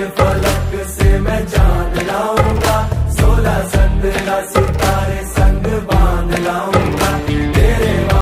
फलक से मैं जान लाऊंगा, 16 15 सितारे